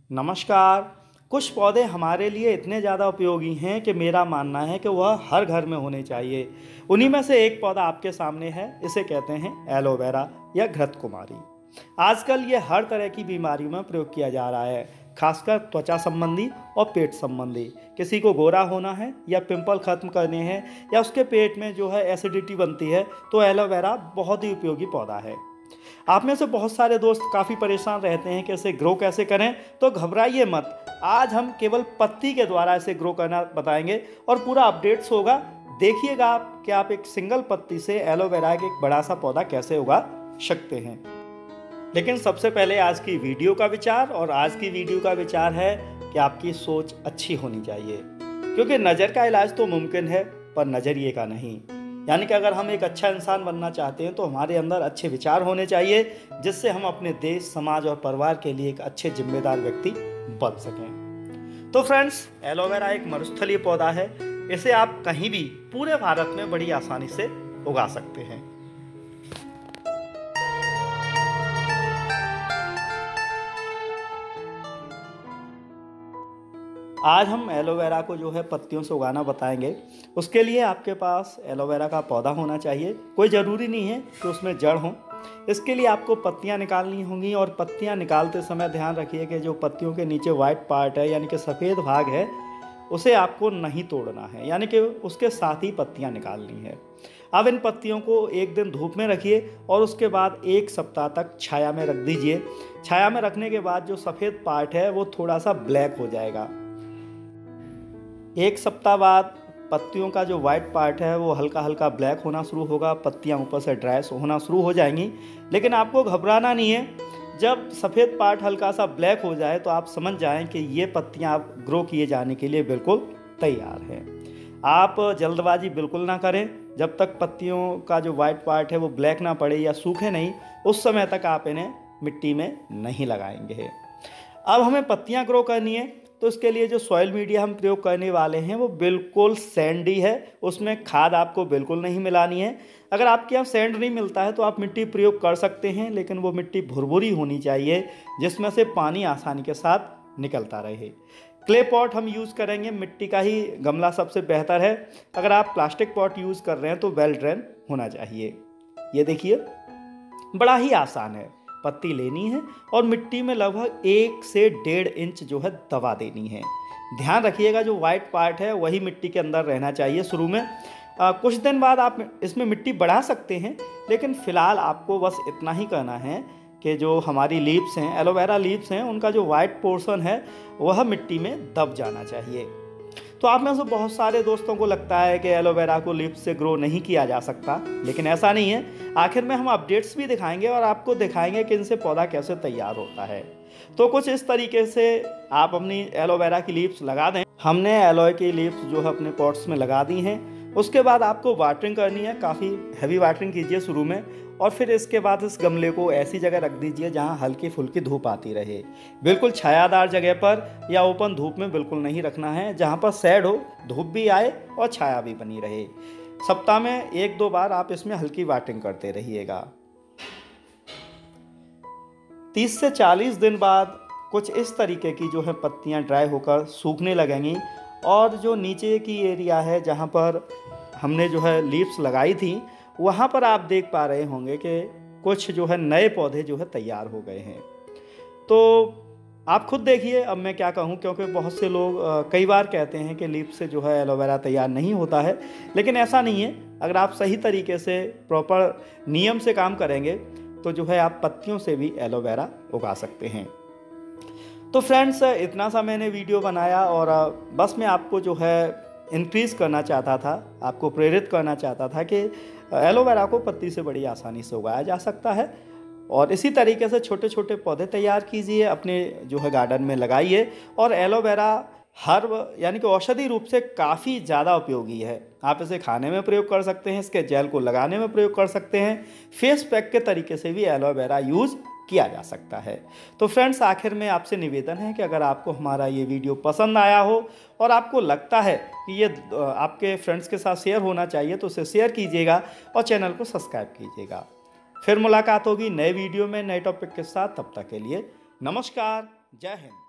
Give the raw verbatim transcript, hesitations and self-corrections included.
नमस्कार। कुछ पौधे हमारे लिए इतने ज़्यादा उपयोगी हैं कि मेरा मानना है कि वह हर घर में होने चाहिए। उन्हीं में से एक पौधा आपके सामने है, इसे कहते हैं एलोवेरा या घृत कुमारी। आजकल ये हर तरह की बीमारियों में प्रयोग किया जा रहा है, खासकर त्वचा संबंधी और पेट संबंधी। किसी को गोरा होना है या पिंपल खत्म करने हैं या उसके पेट में जो है एसिडिटी बनती है, तो एलोवेरा बहुत ही उपयोगी पौधा है। आप में से बहुत सारे दोस्त काफ़ी परेशान रहते हैं कि इसे ग्रो कैसे करें, तो घबराइए मत। आज हम केवल पत्ती के द्वारा इसे ग्रो करना बताएंगे और पूरा अपडेट्स होगा। देखिएगा आप कि आप एक सिंगल पत्ती से एलोवेरा के एक बड़ा सा पौधा कैसे उगा सकते हैं। लेकिन सबसे पहले आज की वीडियो का विचार, और आज की वीडियो का विचार है कि आपकी सोच अच्छी होनी चाहिए, क्योंकि नज़र का इलाज तो मुमकिन है पर नज़रिए का नहीं। यानी कि अगर हम एक अच्छा इंसान बनना चाहते हैं तो हमारे अंदर अच्छे विचार होने चाहिए, जिससे हम अपने देश, समाज और परिवार के लिए एक अच्छे जिम्मेदार व्यक्ति बन सकें। तो फ्रेंड्स, एलोवेरा एक मरुस्थलीय पौधा है। इसे आप कहीं भी पूरे भारत में बड़ी आसानी से उगा सकते हैं। आज हम एलोवेरा को जो है पत्तियों से उगाना बताएंगे। उसके लिए आपके पास एलोवेरा का पौधा होना चाहिए। कोई ज़रूरी नहीं है कि उसमें जड़ हो। इसके लिए आपको पत्तियां निकालनी होंगी, और पत्तियां निकालते समय ध्यान रखिए कि जो पत्तियों के नीचे वाइट पार्ट है, यानी कि सफ़ेद भाग है, उसे आपको नहीं तोड़ना है, यानी कि उसके साथ ही पत्तियां निकालनी है। अब इन पत्तियों को एक दिन धूप में रखिए और उसके बाद एक सप्ताह तक छाया में रख दीजिए। छाया में रखने के बाद जो सफ़ेद पार्ट है वो थोड़ा सा ब्लैक हो जाएगा। एक सप्ताह बाद पत्तियों का जो वाइट पार्ट है वो हल्का हल्का ब्लैक होना शुरू होगा, पत्तियां ऊपर से ड्राई होना शुरू हो जाएंगी। लेकिन आपको घबराना नहीं है। जब सफ़ेद पार्ट हल्का सा ब्लैक हो जाए तो आप समझ जाएं कि ये पत्तियां आप ग्रो किए जाने के लिए बिल्कुल तैयार हैं। आप जल्दबाजी बिल्कुल ना करें। जब तक पत्तियों का जो वाइट पार्ट है वो ब्लैक ना पड़े या सूखे नहीं, उस समय तक आप इन्हें मिट्टी में नहीं लगाएंगे। अब हमें पत्तियां ग्रो करनी है, तो इसके लिए जो सॉइल मीडिया हम प्रयोग करने वाले हैं वो बिल्कुल सैंडी है। उसमें खाद आपको बिल्कुल नहीं मिलानी है। अगर आपके यहाँ सैंड नहीं मिलता है तो आप मिट्टी प्रयोग कर सकते हैं, लेकिन वो मिट्टी भुरभुरी होनी चाहिए, जिसमें से पानी आसानी के साथ निकलता रहे। क्ले पॉट हम यूज़ करेंगे, मिट्टी का ही गमला सबसे बेहतर है। अगर आप प्लास्टिक पॉट यूज़ कर रहे हैं तो वेल ड्रेन होना चाहिए। ये देखिए, बड़ा ही आसान है। पत्ती लेनी है और मिट्टी में लगभग एक से डेढ़ इंच जो है दबा देनी है। ध्यान रखिएगा जो वाइट पार्ट है वही मिट्टी के अंदर रहना चाहिए शुरू में। आ, कुछ दिन बाद आप इसमें मिट्टी बढ़ा सकते हैं, लेकिन फ़िलहाल आपको बस इतना ही करना है कि जो हमारी लीव्स हैं, एलोवेरा लीव्स हैं, उनका जो वाइट पोर्शन है वह मिट्टी में दब जाना चाहिए। तो आप में से बहुत सारे दोस्तों को लगता है कि एलोवेरा को लीफ से ग्रो नहीं किया जा सकता, लेकिन ऐसा नहीं है। आखिर में हम अपडेट्स भी दिखाएंगे और आपको दिखाएंगे कि इनसे पौधा कैसे तैयार होता है। तो कुछ इस तरीके से आप अपनी एलोवेरा की लीव्स लगा दें। हमने एलोए की लीव्स जो है अपने पॉट्स में लगा दी हैं। उसके बाद आपको वाटरिंग करनी है। काफ़ी हैवी वाटरिंग कीजिए शुरू में, और फिर इसके बाद इस गमले को ऐसी जगह रख दीजिए जहां हल्की फुल्की धूप आती रहे। बिल्कुल छायादार जगह पर या ओपन धूप में बिल्कुल नहीं रखना है, जहां पर शेड हो, धूप भी आए और छाया भी बनी रहे। सप्ताह में एक दो बार आप इसमें हल्की वाटरिंग करते रहिएगा। तीस से चालीस दिन बाद कुछ इस तरीके की जो है पत्तियां ड्राई होकर सूखने लगेंगी, और जो नीचे की एरिया है जहां पर हमने जो है लीव्स लगाई थी, वहाँ पर आप देख पा रहे होंगे कि कुछ जो है नए पौधे जो है तैयार हो गए हैं। तो आप खुद देखिए, अब मैं क्या कहूँ, क्योंकि बहुत से लोग कई बार कहते हैं कि लीफ से जो है एलोवेरा तैयार नहीं होता है, लेकिन ऐसा नहीं है। अगर आप सही तरीके से प्रॉपर नियम से काम करेंगे तो जो है आप पत्तियों से भी एलोवेरा उगा सकते हैं। तो फ्रेंड्स, इतना सा मैंने वीडियो बनाया, और बस मैं आपको जो है इंक्रीज़ करना चाहता था, आपको प्रेरित करना चाहता था कि एलोवेरा को पत्ती से बड़ी आसानी से उगाया जा सकता है। और इसी तरीके से छोटे छोटे पौधे तैयार कीजिए, अपने जो है गार्डन में लगाइए। और एलोवेरा हर्ब यानी कि औषधि रूप से काफ़ी ज़्यादा उपयोगी है। आप इसे खाने में प्रयोग कर सकते हैं, इसके जेल को लगाने में प्रयोग कर सकते हैं, फेस पैक के तरीके से भी एलोवेरा यूज़ किया जा सकता है। तो फ्रेंड्स, आखिर में आपसे निवेदन है कि अगर आपको हमारा ये वीडियो पसंद आया हो और आपको लगता है कि ये आपके फ्रेंड्स के साथ शेयर होना चाहिए, तो उसे शेयर कीजिएगा और चैनल को सब्सक्राइब कीजिएगा। फिर मुलाकात होगी नए वीडियो में नए टॉपिक के साथ। तब तक के लिए नमस्कार, जय हिंद।